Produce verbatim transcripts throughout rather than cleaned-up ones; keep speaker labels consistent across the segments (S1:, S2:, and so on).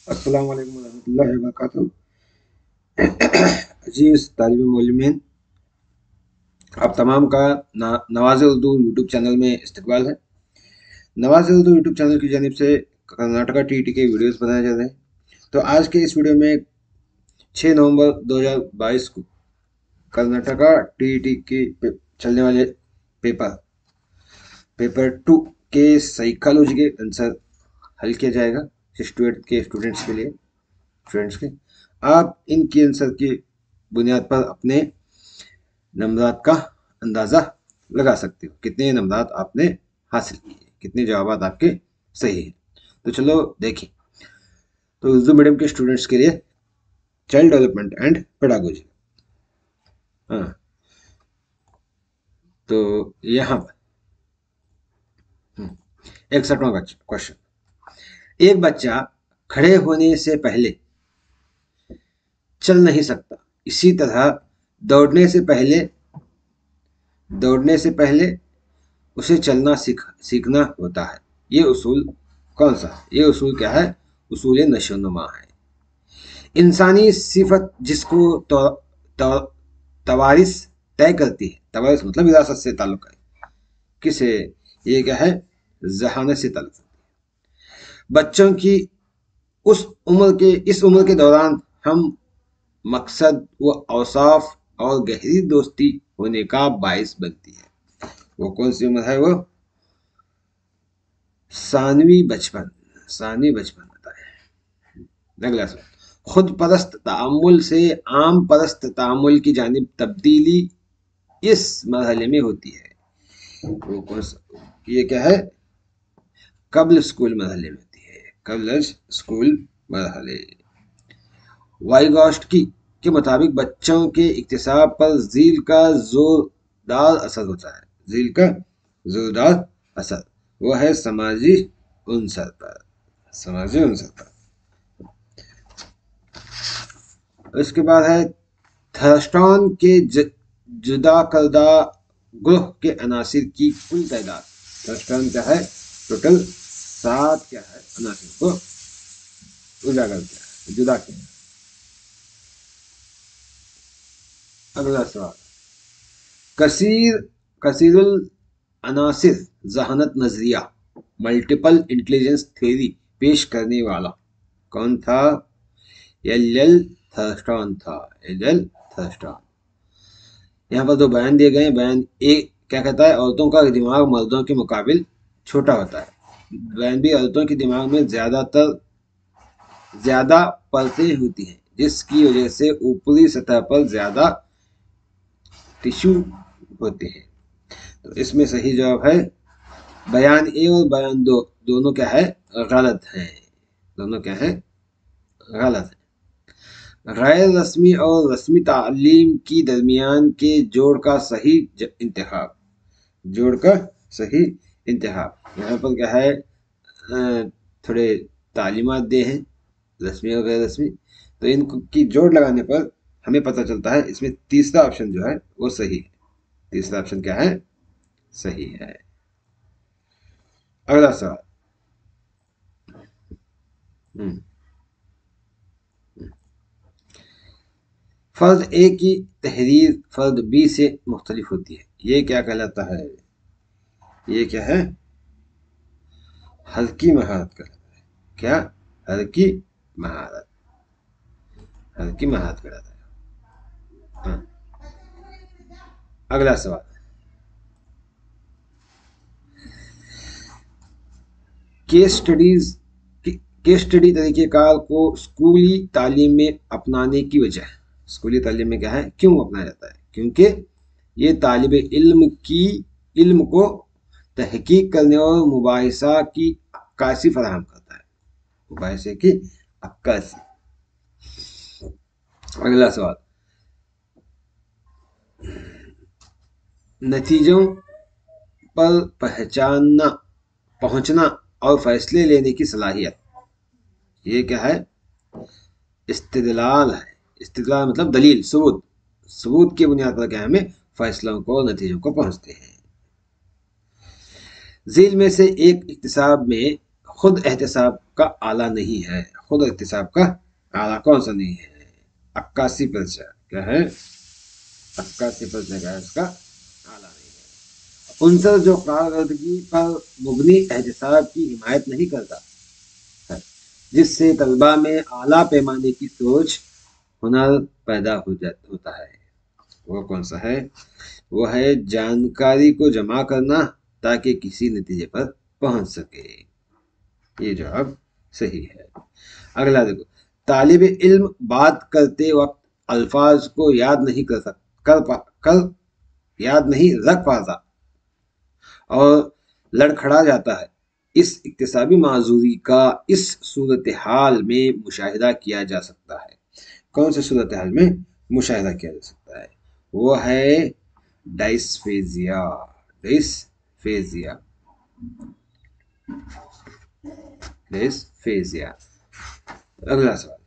S1: अस्सलाम वालेकुम रहमतुल्लाहि व बरकातुहू। जी तालिब मोलमिन, आप तमाम का नवाज़ उर्दू यूट्यूब चैनल में इस्तकबाल है। नवाज़ उर्दू यूट्यूब चैनल की जानिब से कर्नाटका टी ई टी के वीडियोस बनाए जा रहे हैं। तो आज के इस वीडियो में छः नवंबर दो हज़ार बाईस को कर्नाटका टी ई टी के चलने वाले पेपर पेपर टू के साइकोलॉजी के आंसर हल किया जाएगा स्टूडेंट के स्टूडेंट्स के लिए स्टूडेंट्स के आप इनके आंसर की बुनियाद पर अपने नंबरात का अंदाज़ा लगा सकते हो, कितने नंबरात आपने हासिल किए, कितने जवाब आपके सही हैं। तो चलो देखें। तो उर्दू मीडियम के स्टूडेंट्स के लिए चाइल्ड डेवलपमेंट एंड पेडागोजी, हाँ, तो यहाँ पर इकसठवां क्वेश्चन, एक बच्चा खड़े होने से पहले चल नहीं सकता, इसी तरह दौड़ने से पहले दौड़ने से पहले उसे चलना सीख सीखना होता है। ये उसूल कौन सा? ये उसूल क्या है? उसूल नशोनुमा है। इंसानी सिफत जिसको तो, तो, तवारिस तय करती है, तवारिस मतलब विरासत से ताल्लुक है, किसे? ये क्या है? जहानत से ताल्लुक है। बच्चों की उस उम्र के इस उम्र के दौरान हम मकसद व औसाफ और गहरी दोस्ती होने का बायस बनती है। वो कौन सी उम्र है? वो सानवी बचपन, सानवी बचपन होता है। अगला सवाल, खुद परस्त तामुल से आम परस्त तामुल की जानिब तब्दीली इस मरहले में होती है। वो कौन सा? ये क्या है? कब्ल स्कूल मरहले में होती है, कब्ल स्कूल मरहले। वाइगॉस्ट की के मुताबिक बच्चों के इक्तिसाब पर झील का जोरदार असर होता है। झील का जोरदार असर वो है समाजी उनसर पर, समाजी उनसर पर। इसके बाद है थर्स्टन के ज, जुदा करदा ग्रुह के अनासिर की कुल तादाद। थर्स्टन क्या है? टोटल सात क्या है अनासिर को उजागर किया है, जुदा किया। अगला सवाल, कसीर कसीरुल अनासिर जहानत नजरिया मल्टीपल इंटेलिजेंस थ्योरी पेश करने वाला कौन था? एल एल थर्स्टन था, एल एल थर्स्टन। यहाँ पर दो बयान दिए गए हैं। बयान ए क्या कहता है? औरतों का दिमाग मर्दों के मुकाबिल छोटा होता है। बयान बी, औरतों के दिमाग में ज्यादातर ज्यादा परतें होती हैं, जिसकी वजह से ऊपरी सतह पर ज्यादा टिश्यू होते हैं। तो इसमें सही जवाब है बयान ए और बयान दो, दोनों क्या है? गलत हैं। दोनों क्या है? गलत है। गैर रस्मी और रस्मी तालीम की दरमियान के जोड़ का सही इंतखाब, जोड़ का सही इंतखाब। यहाँ पर क्या है? थोड़े तालीमात दे हैं, रस्मी और गैर रस्मी, तो इनकी जोड़ लगाने पर हमें पता चलता है इसमें तीसरा ऑप्शन जो है वो सही है। तीसरा ऑप्शन क्या है? सही है। अगला सवाल, फर्द ए की तहरीर फर्द बी से मुख्तलिफ होती है। ये क्या कहलाता है? ये क्या है? हल्की महारत कहलाता है। क्या? हल्की महारत, हल्की महारत कहलाता है। हाँ। अगला सवाल, केस स्टडीज केस स्टडी तरीक़ेकार को स्कूली तालीम में अपनाने की वजह, स्कूली तालीम में क्या है, क्यों अपनाया जाता है? क्योंकि ये तालिब इल्म की इल्म को तहकीक करने और मुबाहिसा की अक्कासी फराहम करता है, मुबाहिसे की अक्कासी। अगला सवाल, नतीजों पर पहचानना पहुंचना और फैसले लेने की सलाहियत, ये क्या है? इस्तिदलाल है। इस्तिदलाल मतलब दलील, सबूत। सबूत की बुनियाद पर क्या है? हमें फैसलों को, नतीजों को पहुंचते हैं। झील में से एक इक्तिसाब में خود احتساب کا آلہ نہیں ہے، خود احتساب کا آلہ کون سا نہیں ہے؟ اکاسی پرسنٹ کیا ہے؟ اکاسی پرسنٹ کا اس کا آلہ نہیں ہے۔ عنصر جو کارکردگی پر مبنی احتساب کی حمایت نہیں کرتا ہے، جس سے طلباء میں اعلیٰ پیمانے کی سوچ ہنر پیدا ہو جاتا ہوتا ہے، وہ کون سا ہے؟ وہ ہے جانکاری کو جمع کرنا تاکہ کسی نتیجے پر پہنچ سکے۔ یہ جواب صحیح ہے۔ اگلا دیکھو، طالب علم بات کرتے وقت الفاظ کو یاد نہیں کر سک کر, پا, کر یاد نہیں رکھ پاتا اور لڑکھڑا جاتا ہے، اس اکتسابی معذوری کا اس صورتحال میں مشاہدہ کیا جا سکتا ہے۔ کون سے صورتحال میں مشاہدہ کیا جا سکتا ہے؟ وہ ہے ڈائسفیزیا، ڈائسفیزیا ڈائسفیزیا اگلا سوال،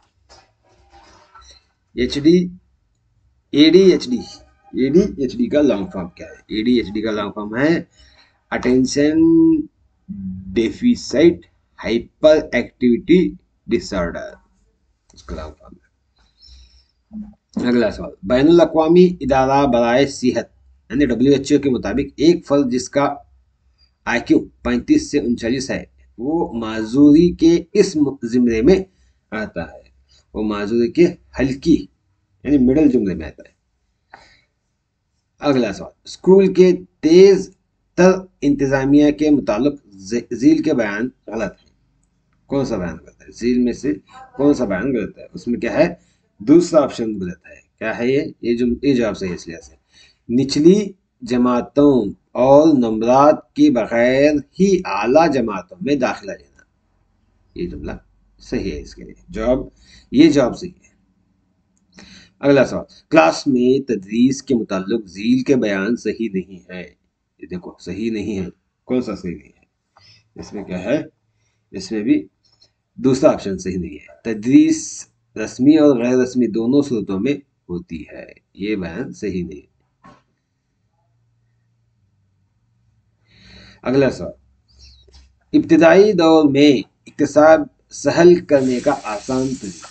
S1: H D A D H D A D H D کا لانگ فارم کیا ہے؟ اے ڈی ایچ ڈی کا لانگ فارم ہے اٹینشن ڈیفیسائٹ ہائپر ایکٹیویٹی ڈس آرڈر، اس کا لانگ فارم ہے۔ اگلا سوال، بین الاقوامی ادارہ برائے صحت یعنی ڈبلیو ایچ او کے مطابق ایک فرد جس کا آئی کیو پینتیس سے انچالیس ہے وہ معذوری کے اس زمرے میں آتا ہے، وہ معذوری کے ہلکی یعنی مڈل جملے میں آتا ہے۔ اگلا سوال، اسکول کے تیز تر انتظامیہ کے متعلق ذیل کے بیان غلط ہے، کون سا بیان غلط ہے؟ ذیل میں سے کون سا بیان غلط ہے؟ اس میں کیا ہے؟ دوسرا آپشن غلط ہے، کیا ہے یہ؟ یہ جواب صحیح ہے اس لحاظ سے، نچلی جماعتوں اور نمبرات کے بغیر ہی اعلیٰ جماعتوں میں داخلہ لینا، یہ جملہ صحیح ہے اس کے لیے، جواب یہ جواب صحیح ہے۔ اگلا سوال، کلاس میں تدریس کے متعلق ذیل کے بیان صحیح نہیں ہے، یہ دیکھو صحیح نہیں ہے، کون سا صحیح نہیں ہے؟ اس میں کیا ہے؟ اس میں بھی دوسرا آپشن صحیح نہیں ہے، تدریس رسمی اور غیر رسمی دونوں صورتوں میں ہوتی ہے، یہ بیان صحیح نہیں ہے۔ اگلا سوال، ابتدائی دور میں اکتساب سہل کرنے کا آسان طریقہ،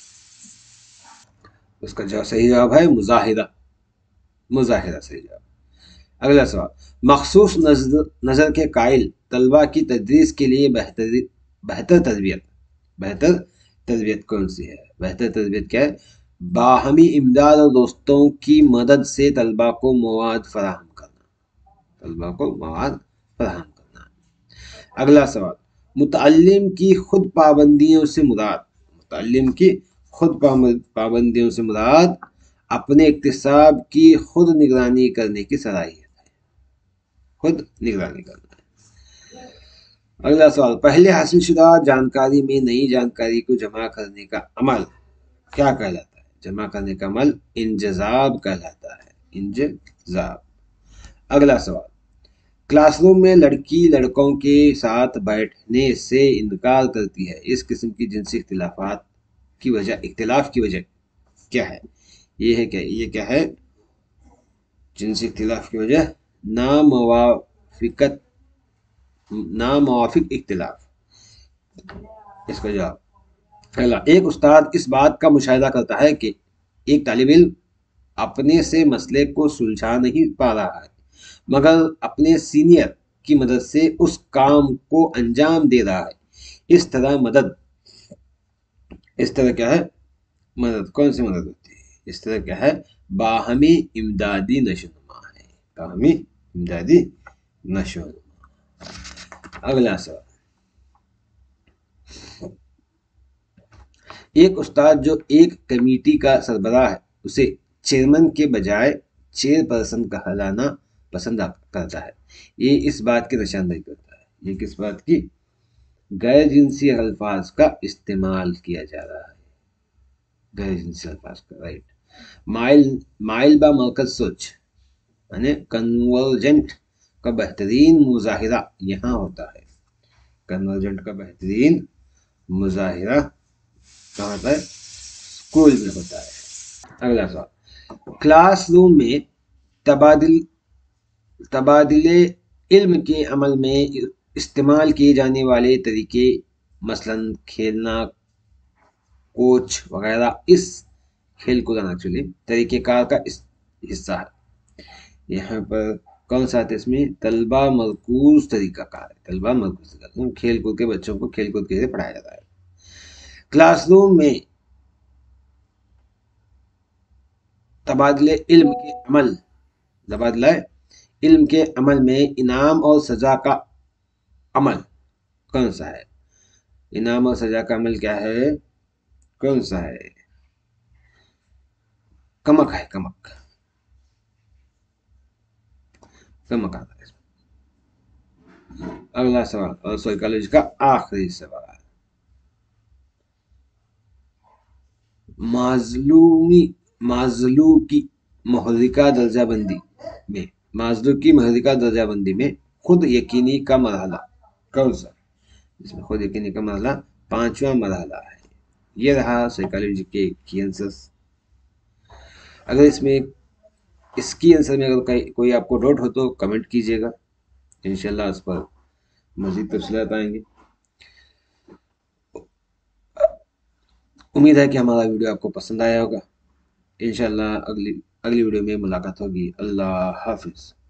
S1: اس کا جو صحیح جواب ہے مظاہرہ، مظاہرہ صحیح جواب۔ اگلا سوال، مخصوص نظر نظر کے قائل طلباء کی تدریس کے لیے بہتر بہتر تربیت بہتر تربیت کون سی ہے؟ بہتر تربیت کیا ہے؟ باہمی امداد اور دوستوں کی مدد سے طلباء کو مواد فراہم کرنا، طلباء کو مواد فراہم کرنا۔ اگلا سوال، متعلم کی خود پابندیوں سے مراد متعلم کی خود پابندیوں سے مراد اپنے اکتساب کی خود نگرانی کرنے کی صلاحیت ہے، خود نگرانی کرنا ہے۔ اگلا سوال، پہلے حاصل شدہ جانکاری میں نئی جانکاری کو جمع کرنے کا عمل کیا کہلاتا ہے؟ جمع کرنے کا عمل انجذاب کہلاتا ہے، انجذاب۔ اگلا سوال، کلاس روم میں لڑکی لڑکوں کے ساتھ بیٹھنے سے انکار کرتی ہے، اس قسم کی جنسی اختلافات کی وجہ اختلاف کی وجہ کیا ہے؟ یہ ہے کیا یہ کیا ہے جنسی اختلاف کی وجہ؟ ناموافقت ناموافق اختلاف، اس کا جواب۔ اگلا، ایک استاد اس بات کا مشاہدہ کرتا ہے کہ ایک طالب علم اپنے سے مسئلے کو سلجھا نہیں پا رہا ہے مگر اپنے سینئر کی مدد سے اس کام کو انجام دے رہا ہے، اس طرح مدد اس طرح کیا ہے مدد کون سی مدد ہوتی ہے؟ اس طرح کیا ہے؟ باہمی امدادی نشوونما ہے، باہمی امدادی نشوونما۔ اگلا سوال، ایک استاد جو ایک کمیٹی کا سربراہ ہے اسے چیئرمین کے بجائے چیئر پرسن کہلانا پسند کرتا ہے، یہ اس بات کی نشاندہی کرتا ہے، یہ کس بات کی؟ غیر جنسی الفاظ کا استعمال کیا جا رہا ہے، غیر جنسی الفاظ کا، رائٹ۔ مائل مائل با مرکز سوچ یعنی کنورجنٹ کا بہترین مظاہرہ یہاں ہوتا ہے، کنورجنٹ کا بہترین مظاہرہ کہاں ہوتا ہے؟ اسکول میں ہوتا ہے۔ اگلا سوال، کلاس روم میں تبادل تبادلے علم کے عمل میں استعمال کیے جانے والے طریقے مثلاً کھیلنا، کوچ وغیرہ اس کھیل کو ایکچولی طریقہ کار کا حصہ ہے۔ یہاں پر کون سا آتا ہے اس میں؟ طلبہ مرکوز طریقہ کار ہے، طلبہ مرکوز طریقہ کار، کھیل کود کے بچوں کو کھیل کود کے پڑھایا جاتا ہے۔ کلاس روم میں تبادلہ علم کے عمل تبادلہ علم کے عمل میں انعام اور سزا کا عمل کون سا ہے؟ انعام اور سزا کا عمل کیا ہے؟ کون سا ہے؟ کمک ہے، کمک کمک آتا ہے۔ اگلا سوال اور سائیکالوجی کا آخری سوال، مازلومی مازلو کی محرکہ درجہ بندی میں مازلو کی محرکہ درجہ بندی میں خود یقینی کا مرحلہ کون سا؟ اس میں خود یقینی کا مرحلہ پانچواں مرحلہ ہے۔ یہ رہا سائیکالوجی کے کی آنسرس۔ اگر اس میں اس کی آنسر میں اگر کوئی آپ کو ڈاؤٹ ہو تو کمنٹ کیجیے گا، انشاءاللہ اس پر مزید تفصیلات آئیں گے۔ امید ہے کہ ہمارا ویڈیو آپ کو پسند آیا ہوگا۔ انشاءاللہ اگلی اگلی ویڈیو میں ملاقات ہوگی۔ اللہ حافظ۔